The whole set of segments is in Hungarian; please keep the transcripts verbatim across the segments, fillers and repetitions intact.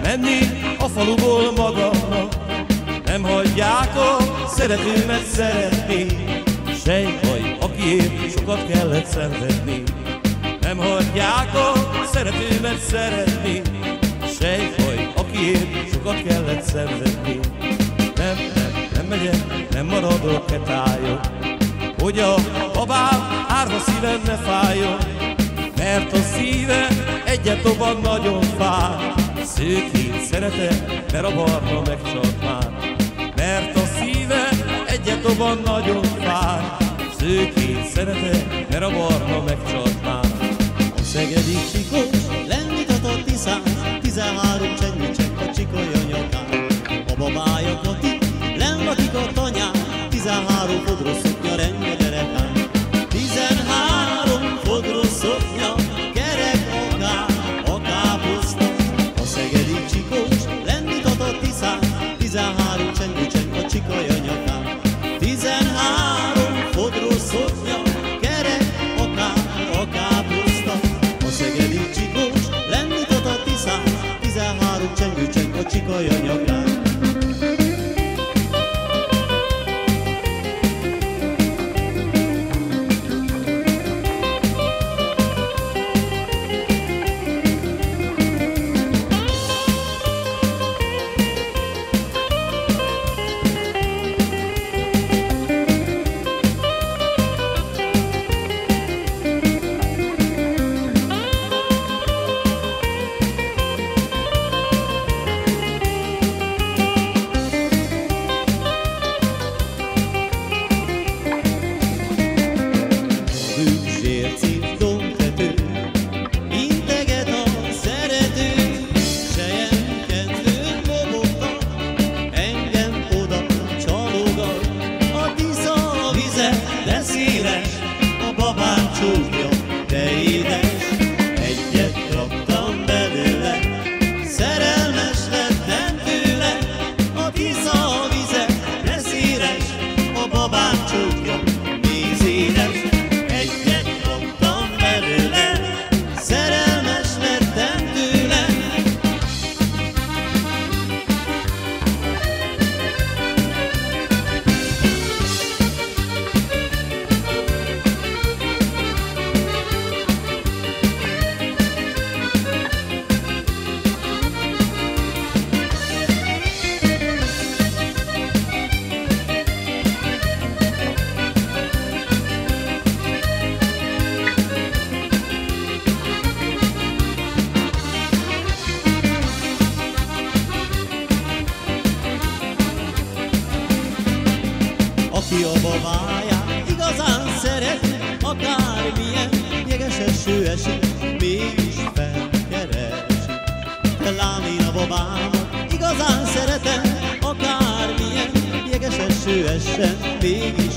menni a faluból magamnak. Nem hagyják a szeretőmet szeretni, sejtbaj, akiért sokat kellett szenvedni. Nem hagyják a szeretőmet szeretni, sejtbaj, akiért sokat kellett szenvedni. Nem, nem, nem megyek, nem maradok, ketáljon, hogy a babám árva szívem ne fájjon. Mert a szíve egyet dobban nagyon fáj, szőkét szeretem, mert a barna megcsalt már. Mert a szíve egyet dobban nagyon fáj, szőkét szeretem, mert a barna megcsalt már. A szegedi csikós lendított Tiszán, tizenhárom csenyi csekk a csikolja nyakán. A babája Kati lenn lakik a tanyán, tizenhárom fodros szoknya renge derekán. Tizenhárom fodros szoknya, kerek akár, a káposzta. A szegedi csikós lendított Tiszán, tizenhárom csenyi csekk a csikolja nyakán. Tizenhárom fodros szoknya, kerek akár, a káposzta. A szegedi csikós lendított Tiszán, tizenhárom csengő csekk a csikolja nyakán. Aki a babáját igazán szereti, akármilyen jeges eső esik, mégis felkeresi. De lám, én a babámat igazán szeretem, akármilyen jeges eső essen, mégis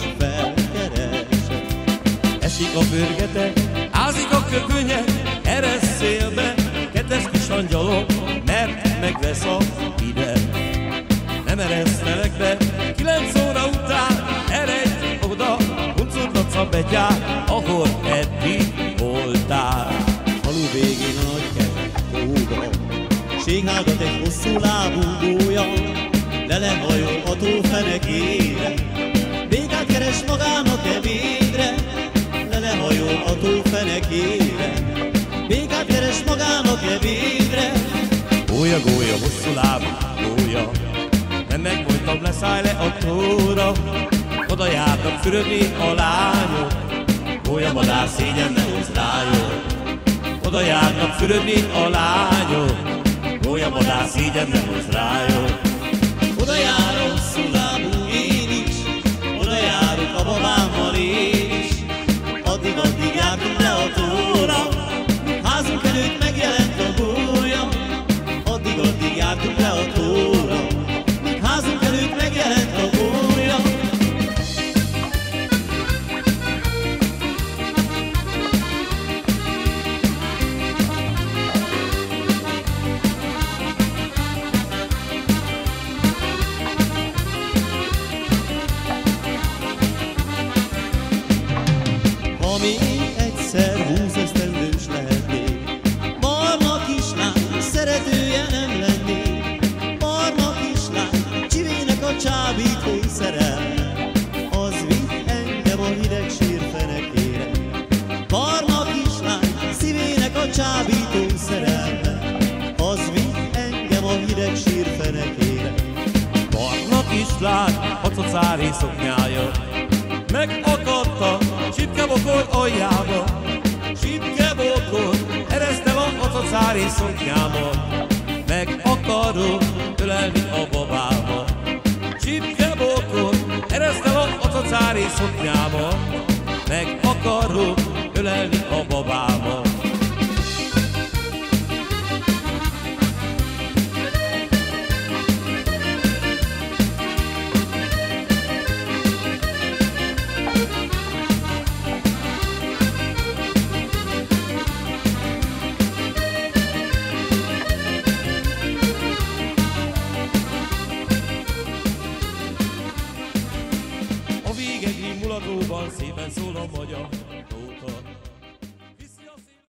felkeresem. Esik a pörgete, ázik a kökönye, eresz szélbe, kedves kis angyalom, mert megvesz a hideg. Nem eresztelek be, kilenc óra után, eredj oda, huncutlatsz a betyár, ahol eddig voltál. Falu végén a nagy kerek hóba, séhálgat egy hosszú lábú gólya, lelehajol a tó fenekére, békát keres magának ebédre. Lelehajol a tó fenekére, békát keres magának ebédre. Gólya, gólya, hosszú lábú gólya, nem megmondtam, leszállj le a tóra, oda járnak fürödni a lányok, gólyamadár szégyen ne hozz rájuk. Oda járnak fürödni a lányok, gólyamadár szégyen ne hozz rájuk. Oda jár hosszú lábú én is, oda járok a babámmal én is, addig-addig jártunk le a tóra, házunk előtt megjelent a gólya. Addig-addig jártunk le a tóra, házunk előtt megjelent a gólya. cacocári szoknyája. Megakadt a csipkebokor aljába, csipkebokor eresztem a cacocári szoknyámat. Meg akarok ölelni a babámat, csipkebokor eresztem a cacocári szoknyámat.